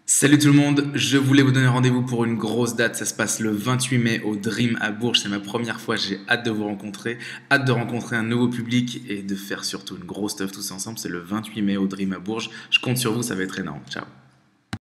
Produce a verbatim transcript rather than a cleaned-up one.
Salut tout le monde, je voulais vous donner rendez-vous pour une grosse date, ça se passe le vingt-huit mai au Dream à Bourges, c'est ma première fois, j'ai hâte de vous rencontrer, hâte de rencontrer un nouveau public et de faire surtout une grosse stuff tous ensemble, c'est le vingt-huit mai au Dream à Bourges, je compte sur vous, ça va être énorme, ciao.